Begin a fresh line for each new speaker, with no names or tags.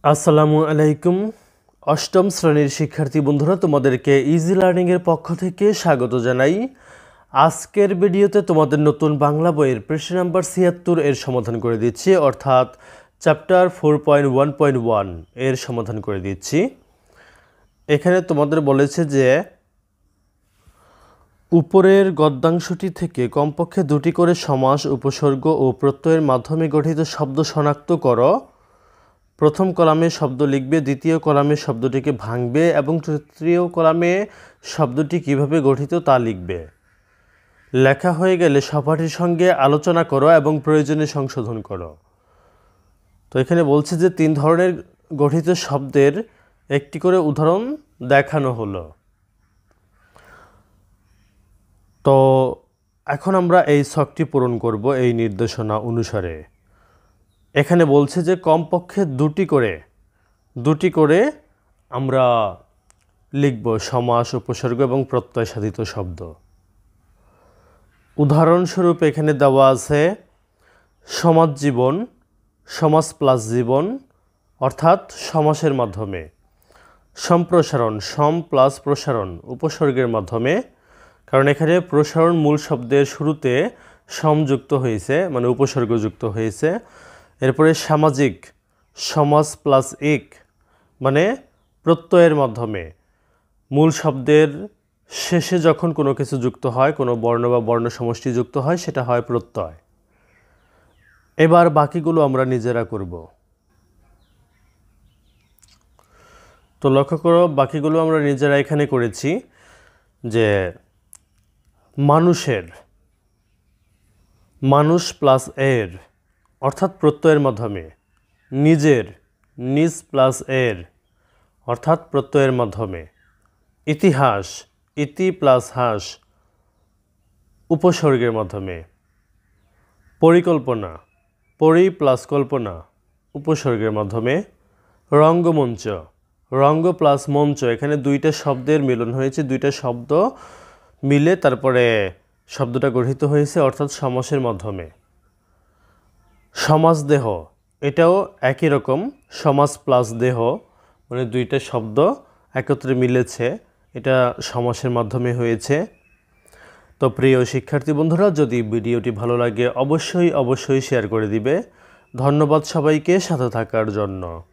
আসসালামু আলাইকুম। অষ্টম শ্রেণীর শিক্ষার্থী বন্ধুরা, তোমাদেরকে ইজি লার্নিংয়ের পক্ষ থেকে স্বাগত জানাই। আজকের ভিডিওতে তোমাদের নতুন বাংলা বইয়ের পৃষ্ঠা নাম্বার ৭৬ এর সমাধান করে দিচ্ছি, অর্থাৎ চ্যাপ্টার 4.1.1 এর সমাধান করে দিচ্ছি। এখানে তোমাদের বলেছে যে উপরের গদ্যাংশটি থেকে কমপক্ষে দুটি করে সমাস, উপসর্গ ও প্রত্যয়ের মাধ্যমে গঠিত শব্দ শনাক্ত করো। প্রথম কলামে শব্দ লিখবে, দ্বিতীয় কলামে শব্দটিকে ভাঙবে এবং তৃতীয় কলামে শব্দটি কিভাবে গঠিত তা লিখবে। লেখা হয়ে গেলে সহপাঠীর সঙ্গে আলোচনা করো এবং প্রয়োজনে সংশোধন করো। তো এখানে বলছে যে 3 ধরনের গঠিত শব্দের একটি করে উদাহরণ দেখানো হলো। তো এখন আমরা এই ছকটি পূরণ করব এই নির্দেশনা অনুসারে। এখানে বলছে যে কমপক্ষে দুটি করে আমরা লিখব সমাস, উপসর্গ এবং প্রত্যয় সাধিত শব্দ। উদাহরণস্বরূপ এখানে দেওয়া আছে সমাজ জীবন, সমাস প্লাস জীবন অর্থাৎ সমাসের মাধ্যমে। সম্প্রসারণ, সম প্লাস প্রসারণ উপসর্গের মাধ্যমে, কারণ এখানে প্রসারণ মূল শব্দের শুরুতে সংযুক্ত হয়েছে, মানে উপসর্গ যুক্ত হয়েছে। এরপরে সামাজিক, সমাস প্লাস ইক মানে প্রত্যয়ের মাধ্যমে। মূল শব্দের শেষে যখন কোনো কিছু যুক্ত হয়, কোনো বর্ণ বা বর্ণ সমষ্টি যুক্ত হয়, সেটা হয় প্রত্যয়। এবার বাকিগুলো আমরা নিজেরা করব। তো লক্ষ্য করো, বাকিগুলো আমরা নিজেরা এখানে করেছি। যে মানুষের, মানুষ প্লাস এর অর্থাৎ প্রত্যয়ের মাধ্যমে। নিজের, নিজ প্লাস এর অর্থাৎ প্রত্যয়ের মাধ্যমে। ইতিহাস, ইতি প্লাস হাস উপসর্গের মাধ্যমে। পরিকল্পনা, পরি প্লাস কল্পনা উপসর্গের মাধ্যমে। রঙ্গমঞ্চ, রঙ্গ প্লাস মঞ্চ, এখানে দুইটা শব্দের মিলন হয়েছে, দুইটা শব্দ মিলে তারপরে শব্দটা গঠিত হয়েছে, অর্থাৎ সমাসের মাধ্যমে। সমাজদেহ, এটাও একই রকম, সমাস প্লাস দেহ মানে দুইটা শব্দ একত্রে মিলেছে, এটা সমাসের মাধ্যমে হয়েছে। তো প্রিয় শিক্ষার্থী বন্ধুরা, যদি ভিডিওটি ভালো লাগে অবশ্যই শেয়ার করে দিবে। ধন্যবাদ সবাইকে সাথে থাকার জন্য।